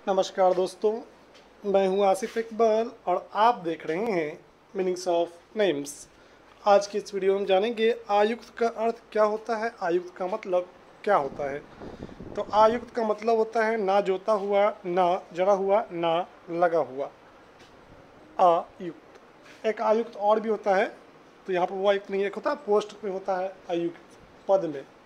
नमस्कार दोस्तों, मैं हूं आसिफ इकबाल और आप देख रहे हैं मीनिंग्स ऑफ नेम्स। आज की इस वीडियो में जानेंगे आयुक्त का अर्थ क्या होता है, आयुक्त का मतलब क्या होता है। तो आयुक्त का मतलब होता है ना जोता हुआ, ना जड़ा हुआ, ना लगा हुआ। आयुक्त। एक आयुक्त और भी होता है, तो यहाँ पर वो आयुक्त नहीं, एक होता है पोस्ट में होता है आयुक्त पद में।